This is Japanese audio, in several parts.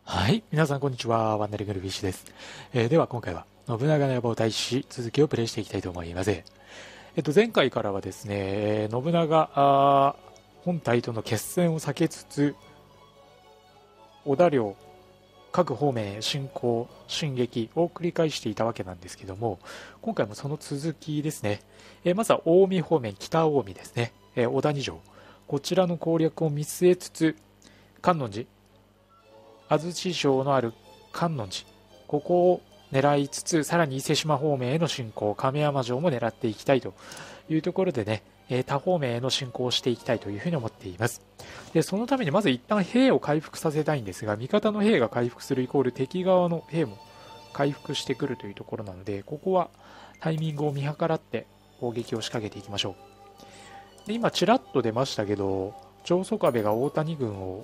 はい。皆さん、こんにちは。ワンダリングルフィッシュです。では、今回は、信長の野望第一子続きをプレイしていきたいと思います。前回からはですね、信長本体との決戦を避けつつ、織田領各方面へ進行、進撃を繰り返していたわけなんですけども、今回もその続きですね。まずは近江方面、北近江ですね。小谷城。こちらの攻略を見据えつつ、観音寺、安土城のある観音寺、ここを狙いつつ、さらに伊勢志摩方面への進行、亀山城も狙っていきたいというところでね、他方面への進行をしていきたいというふうに思っています。で、そのためにまず一旦兵を回復させたいんですが、味方の兵が回復するイコール敵側の兵も回復してくるというところなので、ここはタイミングを見計らって攻撃を仕掛けていきましょう。で、今ちらっと出ましたけど、長宗我部が大谷軍を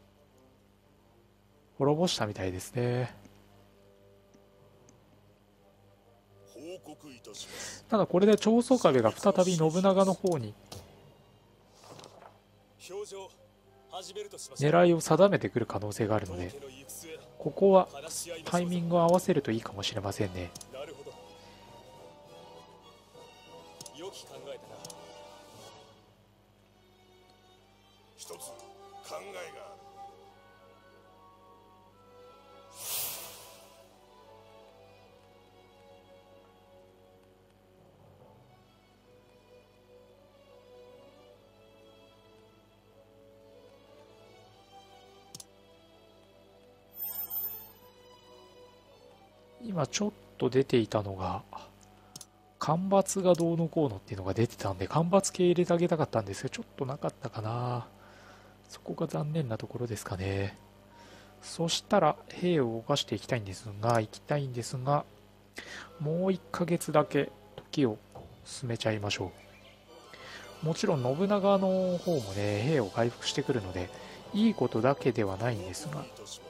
滅ぼしたみたいですね。ただこれで長宗我部が再び信長の方に狙いを定めてくる可能性があるので、ここはタイミングを合わせるといいかもしれませんね。 一つ考えがある。 今ちょっと出ていたのが干ばつがどうのこうのっていうのが出てたんで、干ばつ系入れてあげたかったんですが、ちょっとなかったかな。そこが残念なところですかね。そしたら兵を動かしていきたいんですが、もう1ヶ月だけ時を進めちゃいましょう。もちろん信長の方もね、兵を回復してくるので、いいことだけではないんですが、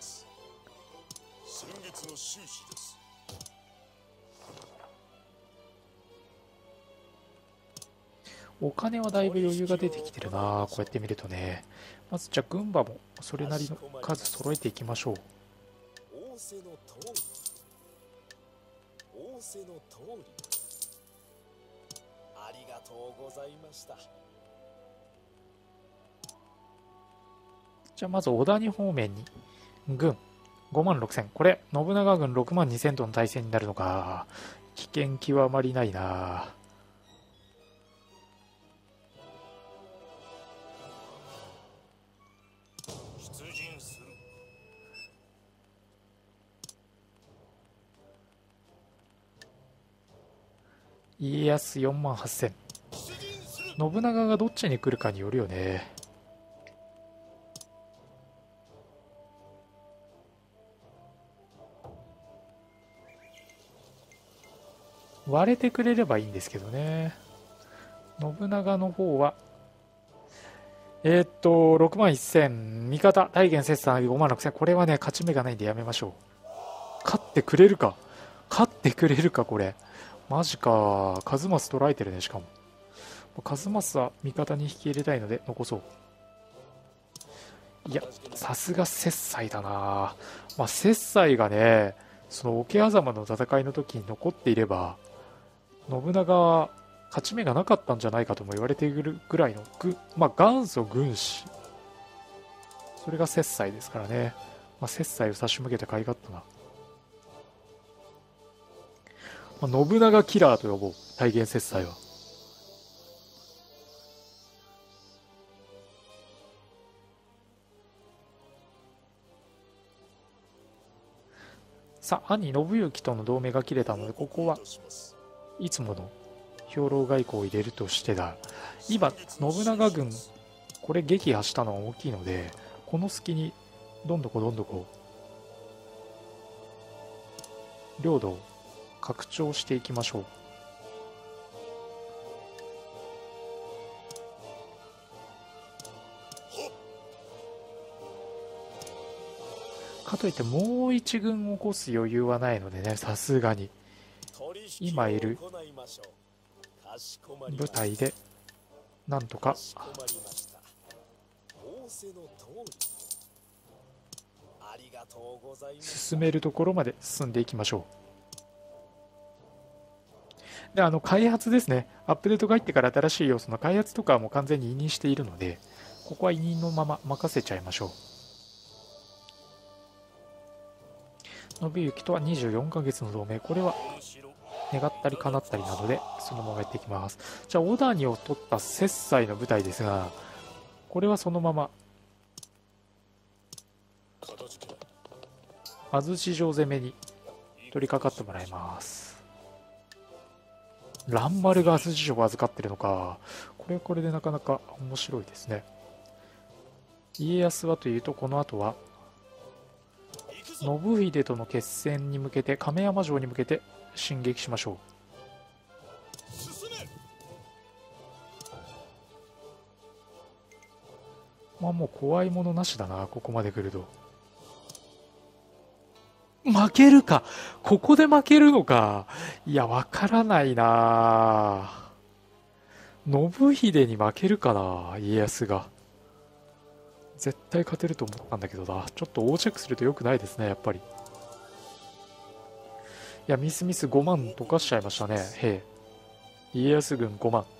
お金はだいぶ余裕が出てきてるな、こうやって見るとね。まずじゃあ軍馬もそれなりの数揃えていきましょう。 仰せの通り。仰せの通り。ありがとうございました。 じゃあまず小谷方面に軍5万6000、これ信長軍6万2000との対戦になるのか。危険極まりないな。 出陣する。 家康4万8000、信長がどっちに来るかによるよね。割れてくれればいいんですけどね。信長の方は6万1000、味方大元切磋5万6000、これはね勝ち目がないんでやめましょう。勝ってくれるか、これマジか。数マス捉えてるね。しかも数マスは味方に引き入れたいので残そう。いや、さすが切磋だな。まあ切磋がね、その桶狭間の戦いの時に残っていれば信長は勝ち目がなかったんじゃないかとも言われているぐらいのまあ、元祖軍師、それが切磋ですからね。まあ、切磋を差し向けて買い勝ったな。まあ、信長キラーと呼ぼう、大元切磋は。さあ、兄信行との同盟が切れたので、ここはいつもの兵糧外交を入れるとしてだ。今信長軍これ撃破したのは大きいので、この隙にどんどこ領土を拡張していきましょう。かといってもう一軍を起こす余裕はないのでね、さすがに今いる部隊でなんとか進めるところまで進んでいきましょう。で、開発ですね。アップデートが入ってから新しい要素の開発とかはもう完全に委任しているので、ここは委任のまま任せちゃいましょう。信行とは24ヶ月の同盟。これは願ったり叶ったりなので、そのままやっていきます。じゃあ、小谷を取った摂斎の部隊ですが、これはそのまま、安土城攻めに取り掛かってもらいます。蘭丸が安土城を預かってるのか。これはこれでなかなか面白いですね。家康はというと、この後は、信秀との決戦に向けて、亀山城に向けて進撃しましょう。まあもう怖いものなしだな、ここまで来ると。負けるか、ここで負けるのか。いや、わからないな。信秀に負けるかな、家康が。絶対勝てると思ったんだけどな。ちょっと横着すると良くないですね、やっぱり。いや、ミス5万溶かしちゃいましたね、兵。家康軍5万。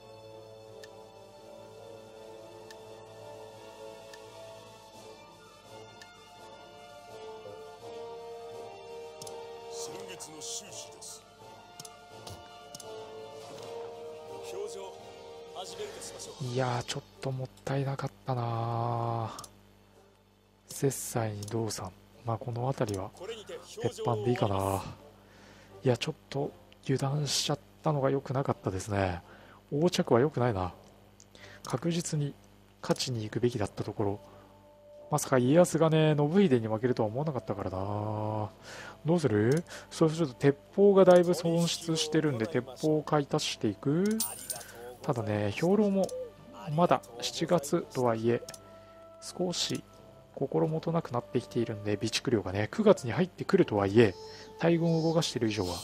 いやー、ちょっともったいなかったな。摂斎に道産。まあこの辺りは鉄板でいいかな。いや、ちょっと油断しちゃったのが良くなかったですね。横着は良くないな。確実に勝ちに行くべきだったところ、まさか家康がね、信秀に負けるとは思わなかったからな。どうする？そうすると鉄砲がだいぶ損失してるんで、鉄砲を買い足していく。ただね、兵糧もまだ7月とはいえ、少し心もとなくなってきているんで、備蓄量がね、9月に入ってくるとはいえ、大軍を動かしている以上は。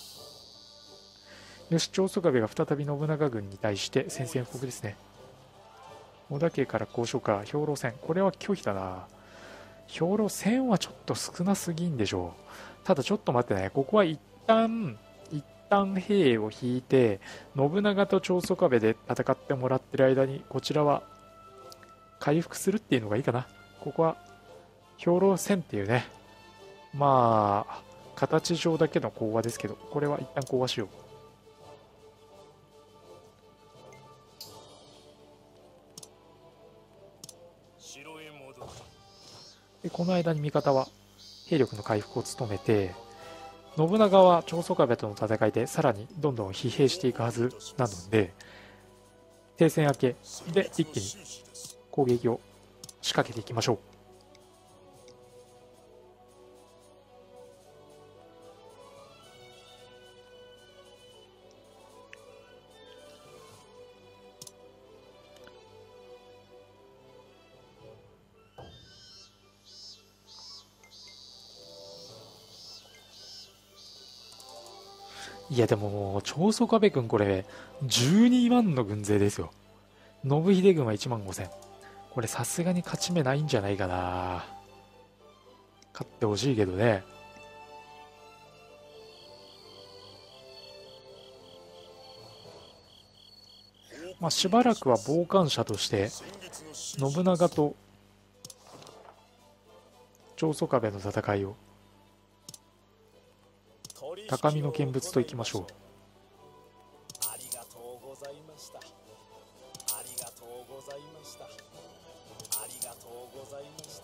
よし、長宗我部が再び信長軍に対して宣戦布告ですね。織田家から交渉か、兵糧戦。これは拒否だな。兵糧1000はちょっと少なすぎんでしょう。ただちょっと待ってね、ここは一旦兵を引いて、信長と長宗我部で戦ってもらってる間に、こちらは回復するっていうのがいいかな。ここは兵糧1000っていうね、まあ、形上だけの講和ですけど、これは一旦講和しよう。でこの間に味方は兵力の回復を務めて、信長は長宗我部との戦いでさらにどんどん疲弊していくはずなので、停戦明けで一気に攻撃を仕掛けていきましょう。いやでも、長宗我部軍これ、12万の軍勢ですよ。信秀軍は1万5000。これさすがに勝ち目ないんじゃないかな。勝ってほしいけどね。まあしばらくは傍観者として、信長と長宗我部の戦いを高みの見物といきましょう。ありがとうございました。ありがとうございました。ありがとうございました。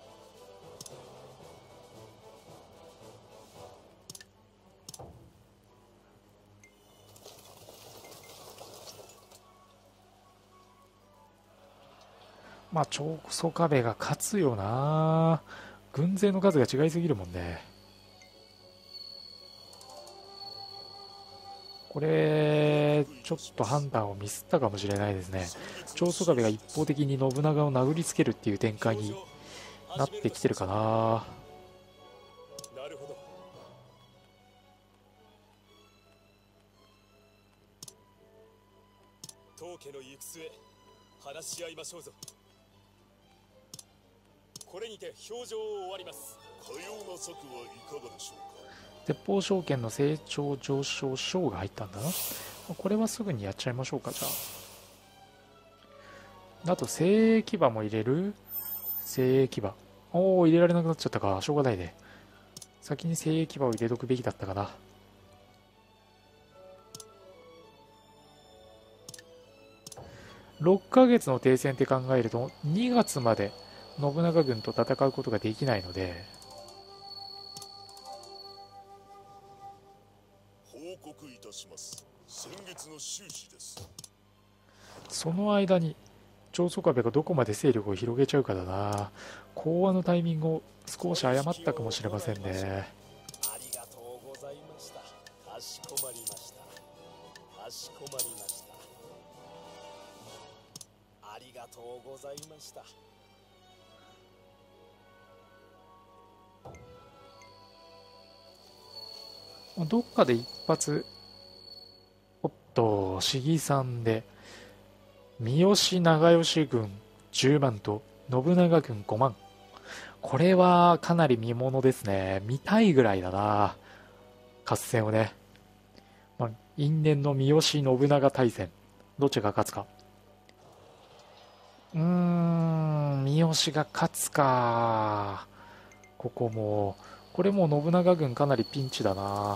まあ長宗我部が勝つよな。軍勢の数が違いすぎるもんね。これ、ちょっと判断をミスったかもしれないですね。長宗我部が一方的に信長を殴りつけるっていう展開になってきてるかな。なるほど。当家の行く末、話し合いましょうぞ。 これにて表情を終わります。 かような策はいかがでしょうか。 鉄砲証券の成長上昇賞が入ったんだな。これはすぐにやっちゃいましょうか。じゃあ、あと精鋭騎馬も入れる。精鋭騎馬、おお、入れられなくなっちゃったか。しょうがないね。先に精鋭騎馬を入れとくべきだったかな。6ヶ月の停戦って考えると2月まで信長軍と戦うことができないので、 報告いたします。先月の収支です。 その間に長宗我部がどこまで勢力を広げちゃうかだな。講和のタイミングを少し誤ったかもしれませんね。 ありがとうございました。かしこまりました。かしこまりました。ありがとうございました。 どっかで一発、おっと市議さんで三好長慶軍10万と信長軍5万。これはかなり見ものですね。見たいぐらいだな、合戦をね。因縁の三好信長対戦、どっちが勝つか。三好が勝つか。ここもこれもう信長軍かなりピンチだな。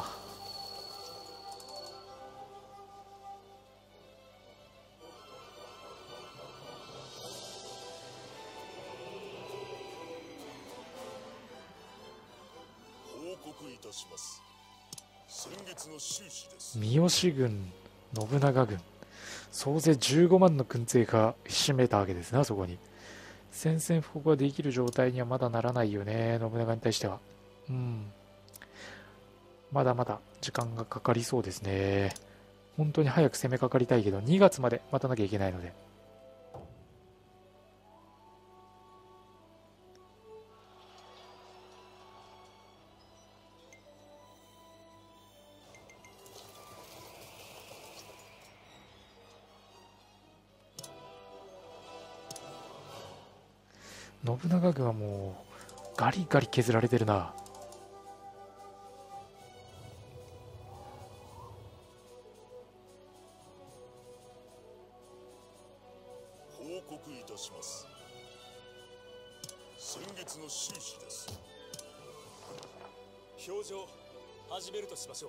報告いたします。先月の収支です。 三好軍信長軍総勢15万の軍勢がひしめいたわけですな。そこに宣戦布告ができる状態にはまだならないよね、信長に対しては。まだまだ時間がかかりそうですね。本当に早く攻めかかりたいけど2月まで待たなきゃいけないので。信長軍はもうガリガリ削られてるな。 報告いたします。先月の収支です。 表情始めるとしましょう。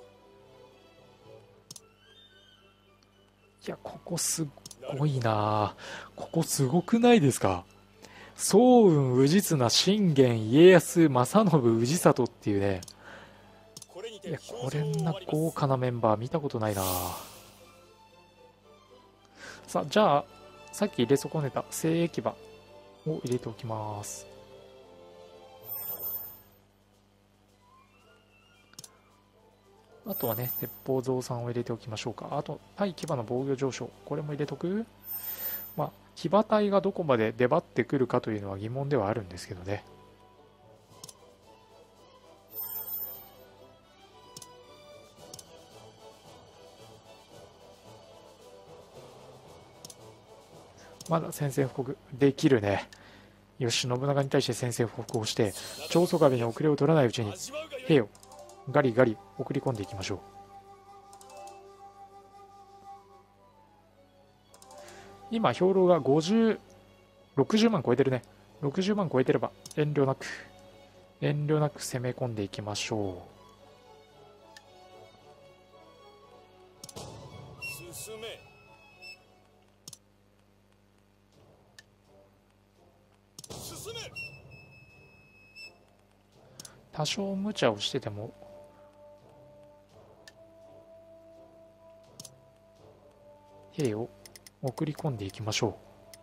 いや、ここすごいな。ここすごくないですか。早雲、氏綱、信玄、家康、正信、氏里っていうね。いや、これんな豪華なメンバー見たことないな。さあ、じゃあさっき入れ損ねた精鋭騎馬を入れておきます。あとはね、鉄砲増産を入れておきましょうか。あと対騎馬の防御上昇、これも入れとく。騎馬隊がどこまで出張ってくるかというのは疑問ではあるんですけどね。まだ宣戦布告できるね。よし、信長に対して宣戦布告をして長宗我部に遅れを取らないうちに兵をガリガリ送り込んでいきましょう。今兵糧が60万超えてるね。60万超えてれば遠慮なく攻め込んでいきましょう。進め。進め。 多少無茶をしてても兵を送り込んでいきましょう。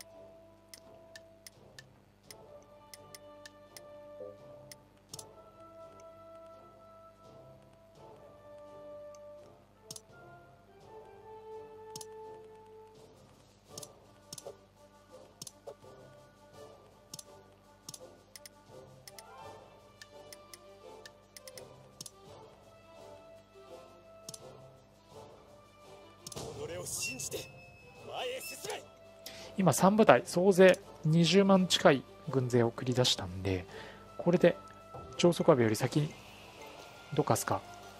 己を信じて前へ進め。 今3部隊総勢20万近い軍勢を繰り出したんで、これで長宗我部より先にどかすか、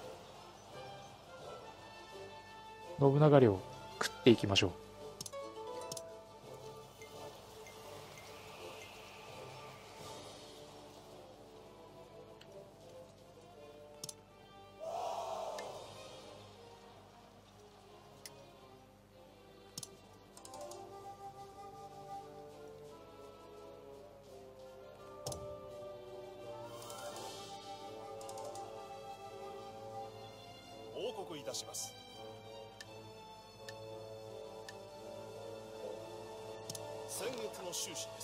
信長領を食っていきましょう。 報告いたします。先月の収支です。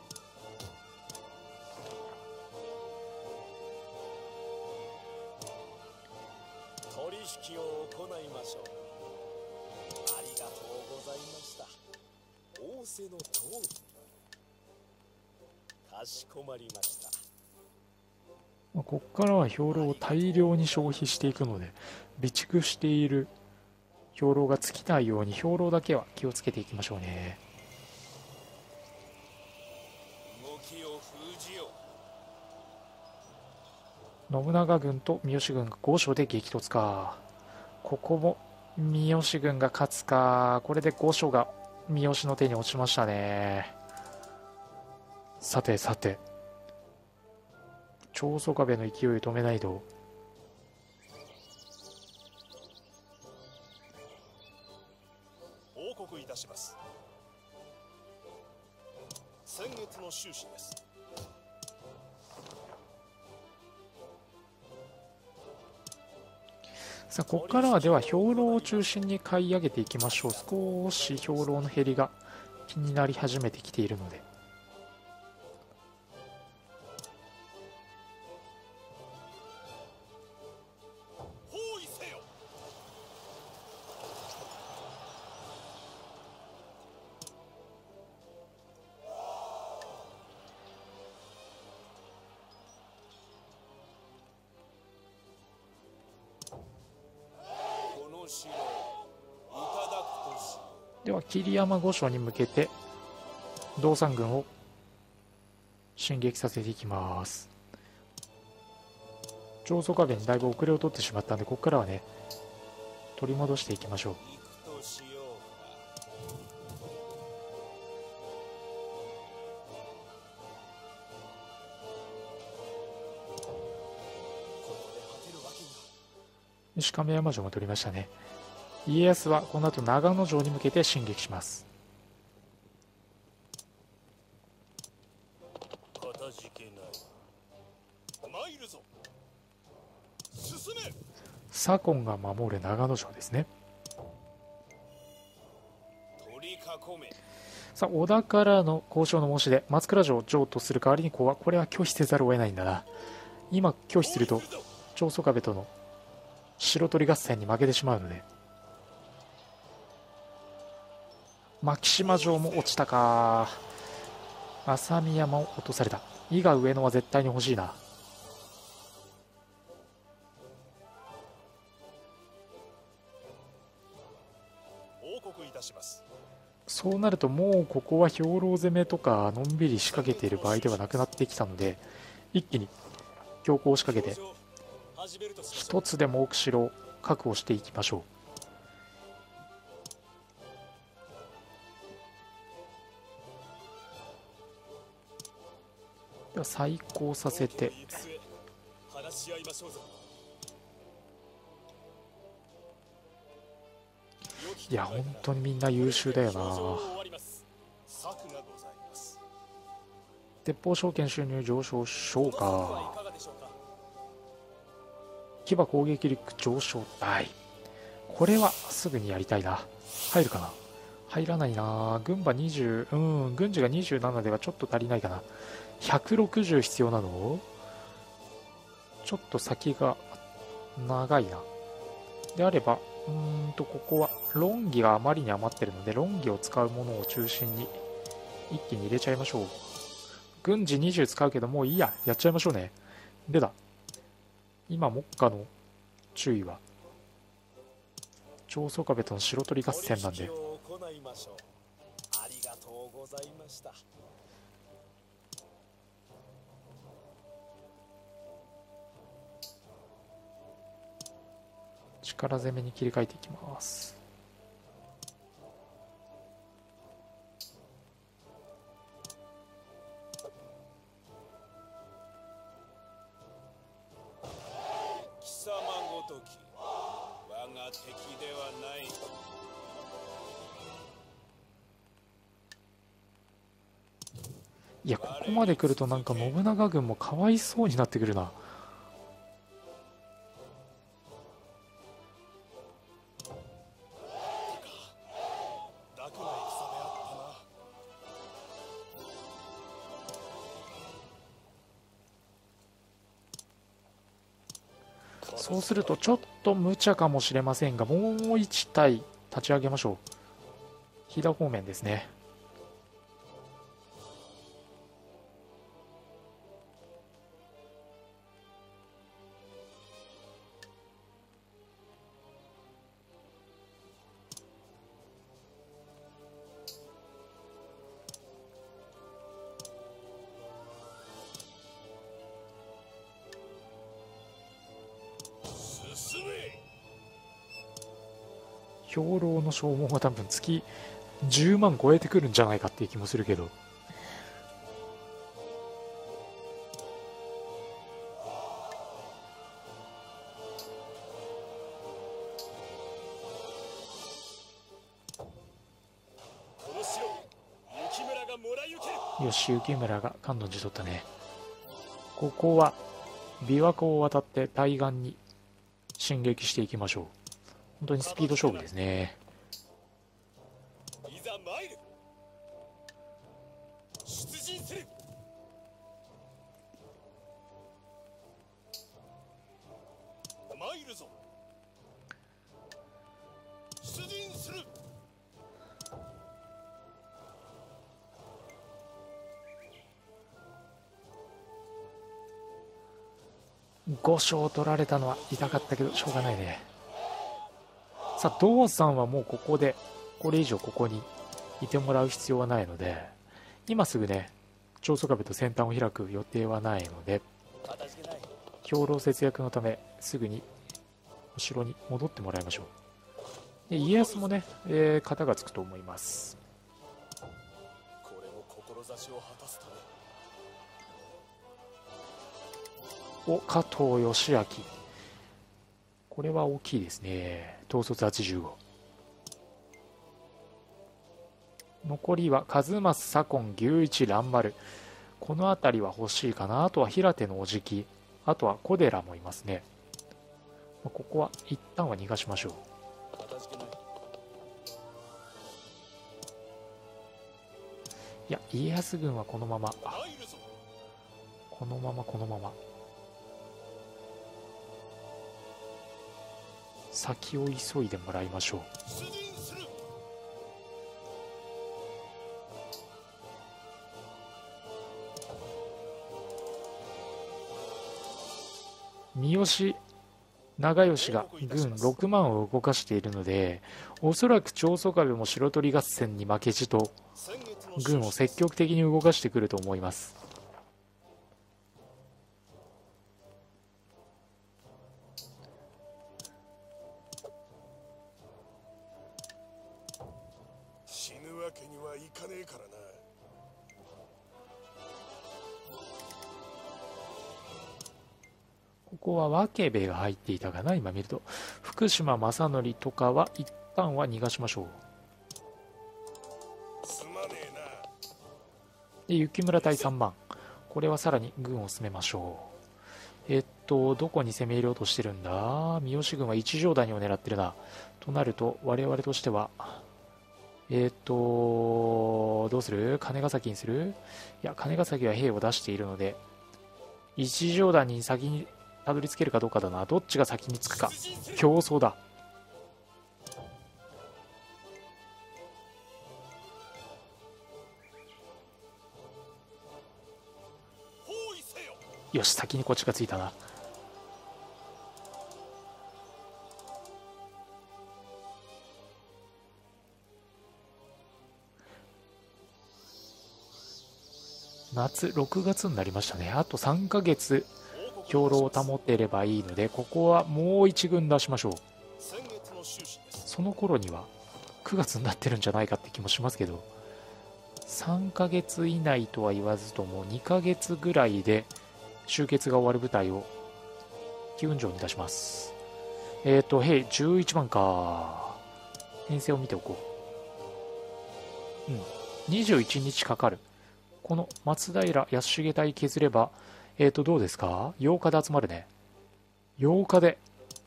取引を行いましょう。ありがとうございました。仰せの通り。かしこまりました。 ここからは兵糧を大量に消費していくので、備蓄している兵糧が尽きないように兵糧だけは気をつけていきましょうね。 動きを封じよ信長軍と三好軍が5所で激突か。ここも三好軍が勝つか。これで5所が三好の手に落ちましたね。さてさて、長宗我部の勢いを止めないと。 報告いたします。先月の収支です。 さあここからはでは兵糧を中心に買い上げていきましょう。少し兵糧の減りが気になり始めてきているので、 包囲せよ。 この城をいただくとしよう。 では桐山御所に向けて道三軍を進撃させていきます。長宗我部にだいぶ遅れを取ってしまったんで、ここからはね取り戻していきましょう。 行くとしようか。ここで果てるわけには。 し亀山城も取りましたね。家康はこの後長野城に向けて進撃します。 かたじけない。参るぞ。進め。 左近が守る長野城ですね。 取り囲め。 さあ織田からの交渉の申し出、松倉城を譲渡する代わりにこれは拒否せざるを得ないんだな。今拒否すると長宗我部との城取り合戦に負けてしまうので。牧島城も落ちたか。浅見山を落とされた。伊賀上野は絶対に欲しいな。 報告いたします。 そうなるともうここは兵糧攻めとかのんびり仕掛けている場合ではなくなってきたので、一気に強行を仕掛けて一つでも多く城を確保していきましょう。では再興させて、 話し合いましょうぞ。 いや本当にみんな優秀だよな。 策がございます。 鉄砲証券収入上昇しょうか。騎馬攻撃力上昇大。これはすぐにやりたいな。入るかな。入らないな。軍馬20、軍事が27ではちょっと足りないかな。160必要なの？ちょっと先が長いな。であればここは論議があまりに余ってるので、論議を使うものを中心に一気に入れちゃいましょう。軍事20使うけどもういいや、やっちゃいましょうね。でだ、今目下の注意は長宗我部との城取り合戦なんで、 取引を行いましょう。ありがとうございました。 力攻めに切り替えていきます。 貴様ごとき我が敵ではない。 いや、ここまで来るとなんか信長軍もかわいそうになってくるな。 楽な戦であったな。 そうするとちょっと無茶かもしれませんが、もう1体立ち上げましょう。飛騨方面ですね。 進め。 兵糧の消耗が多分月10万超えてくるんじゃないかっていう気もするけど、 この城雪村がもらい受ける。 よし、雪村が関東寺取ったね。ここは琵琶湖を渡って対岸に進撃していきましょう。本当にスピード勝負ですね。 いざ参る。出陣する。参るぞ。出陣する。 5勝取られたのは痛かったけどしょうがないね。さあ、道さんはもうここでこれ以上ここにいてもらう必要はないので、今すぐね長宗我部と先端を開く予定はないので、兵糧節約のためすぐにお城に戻ってもらいましょう。で家康もね、型がつくと思います。 これも志を果たすため。 お、加藤義明、これは大きいですね。統率85。残りは数正左近牛一蘭丸、この辺りは欲しいかな。あとは平手のおじき、あとは小寺もいますね。ここは一旦は逃がしましょう。いや、家康軍はこのままこのまま先を急いでもらいましょう。三好長吉が軍6万を動かしているので、おそらく長宗我部も白鳥合戦に負けじと軍を積極的に動かしてくると思います。 死ぬわけにはいかねえからな。 ここは分部が入っていたかな。今見ると福島正則とかは一旦は逃がしましょう。 すまねえな。 で雪村隊3万、これはさらに軍を進めましょう。どこに攻め入れようとしてるんだ。三好軍は一条谷を狙ってるな。となると我々としてはどうする。金ヶ崎にする。いや、金ヶ崎は兵を出しているので一条谷に先にたどり着けるかどうかだな。どっちが先に着くか競争だ。よし、先にこっちが着いたな。夏6月になりましたね。あと3ヶ月兵糧を保っていればいいので、ここはもう1軍出しましょう。 先月の収支です。 その頃には9月になってるんじゃないかって気もしますけど、3ヶ月以内とは言わずとも2ヶ月ぐらいで集結が終わる舞台を機運城に出します。兵11番か。編成を見ておこう。21日かかる。この松平康重隊削れば、どうですか？ 8 日で集まるね。8日で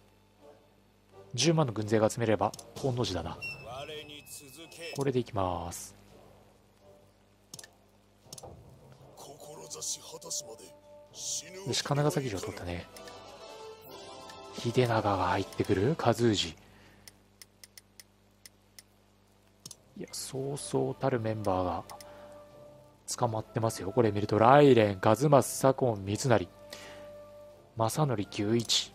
10万の軍勢が集めれば御の字だな。これでいきます。よし、金ヶ崎城取ったね。秀長が入ってくる。和氏。いや、そうそうたるメンバーが捕まってますよ。これ見ると雷蓮、数正、左近、三成、正則、九一。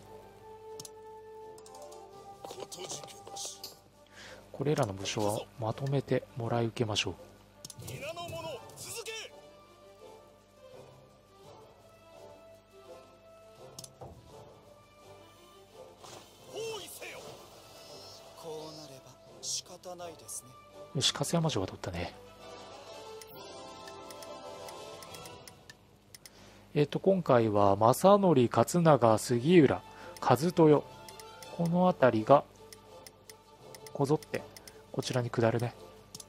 これらの武将はまとめてもらい受けましょう。 皆の者続け。包囲せよ。 こうなれば仕方ないですね。 よし、粕山城が取ったね。今回は正則、勝長、杉浦、和豊、この辺りがこぞってこちらに下るね。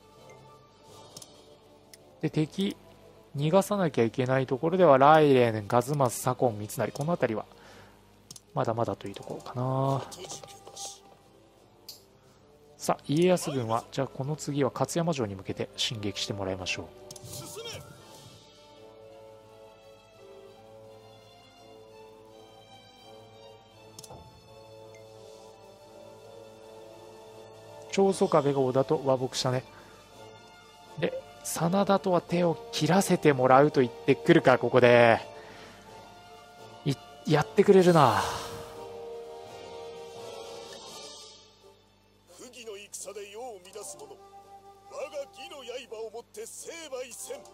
で、敵逃がさなきゃいけないところでは雷蓮、数正、左近、三成、この辺りはまだまだというところかな。さあ、家康軍はじゃあこの次は勝山城に向けて進撃してもらいましょう。長宗我部が織田と和睦したね。で、真田とは手を切らせてもらうと言ってくるか。ここでやってくれるな。 不義の戦で世を乱す者、我が義の刃をもって成敗せん。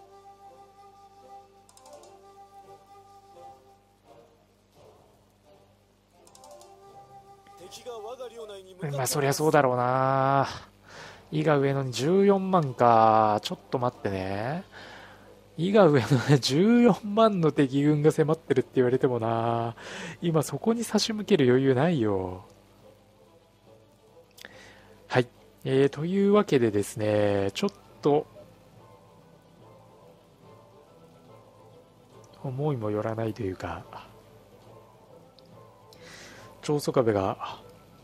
まあそりゃそうだろうな。伊賀上野に14万か。ちょっと待ってね。伊賀上野ね、14万の敵軍が迫ってるって言われてもな、今そこに差し向ける余裕ないよ。はい、というわけでですね、ちょっと思いもよらないというか、長宗我部が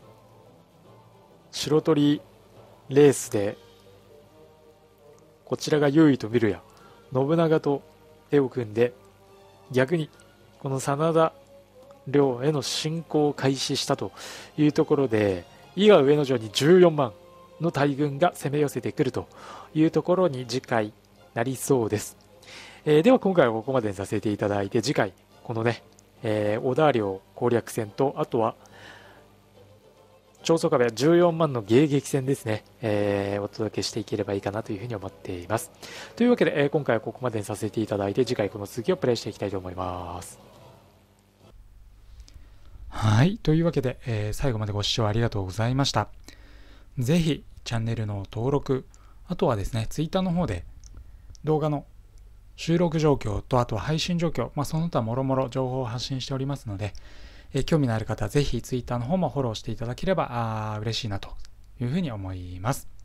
白鳥レースでこちらが優位と見るや信長と手を組んで、逆にこの真田領への侵攻を開始したというところで、伊賀上野城に14万の大軍が攻め寄せてくるというところに次回なりそうです。では今回はここまでにさせていただいて、次回このね、小田領攻略戦と、あとは長宗我部は14万の迎撃戦ですね、お届けしていければいいかなというふうに思っています。というわけで、今回はここまでにさせていただいて、次回この続きをプレイしていきたいと思います。はい、というわけで、最後までご視聴ありがとうございました。ぜひチャンネルの登録、あとはですね、Twitter の方で動画の収録状況と、あとは配信状況、その他もろもろ情報を発信しておりますので、興味のある方はぜひ Twitter の方もフォローしていただければ嬉しいなというふうに思います。